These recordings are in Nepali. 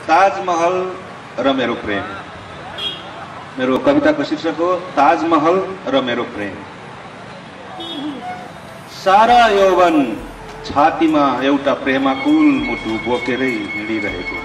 ताजमहल र मेरो प्रेम। मेरो कविताको शीर्षक हो ताजमहल र मेरो प्रेम। सारा यौवन छातीमा एउटा प्रेमाकुल मुटु बोकेरै हिँडिरहेको,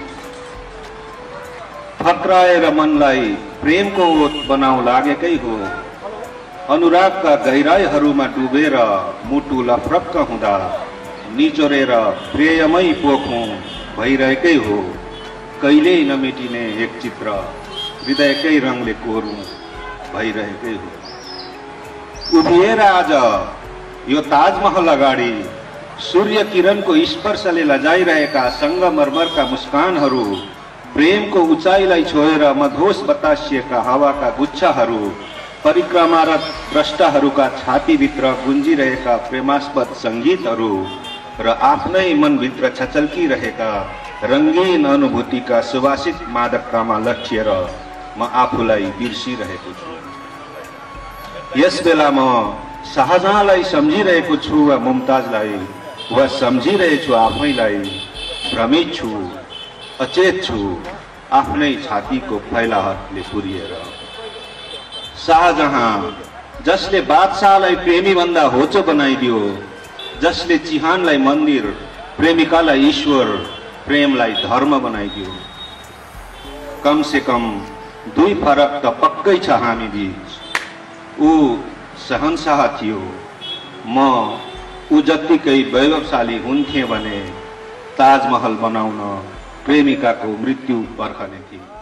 फक्राएर मनलाई प्रेमको ओत बनाउ लागेकै हो। अनुरागका गहिराईहरूमा डुबेर मुटु लफरक्क हुँदा निचोरेर प्रेममै पोखौं भइरहेकै हो। कहिल्यै नमेटिने एक चित्र हृदयकै रङले कोरौं भइरहेकै हो। उभिएर आज यो ताजमहल अगाडि सूर्य किरणको स्पर्शले लजाइरहेका संगमरमरका मुस्कानहरू, प्रेमको उचाइलाई छोएर मधोस बतासिएका हावाका गुच्छाहरू, परिक्रमारत द्रष्टाहरूका छातीभित्र गुन्जिरहेका प्रेमास्पद सङ्गीतहरू र आफ्नै मनभित्र छचल्किरहेका रङ्गीन अनुभूतिका सुवासित मादकतामा लट्ठिएर म आफूलाई बिर्सिरहेको छु। यस बेला म शाहजहाँलाई सम्झिरहेको छु वा मुमताजलाई, वा सम्झिरहेछु आफैलाई। भ्रमित छु, अचेत छु, आफ्नै छातीको फैलाहटले पुरिएर। शाहजहाँ जसले बादशाहलाई प्रेमी भन्दा होचो बनाइदियो, जसले चिहानलाई मन्दिर, प्रेमिकालाई ईश्वर, प्रेमलाई धर्म बनाइदियो। कम से कम दुई फरक त पक्कै छ हामी बीच। ऊ शहनशाह थियो, म ऊ जत्तिकै वैभवशाली हुन्थे भने ताजमहल बनाउन प्रेमिकाको मृत्यु पर्खने थिए।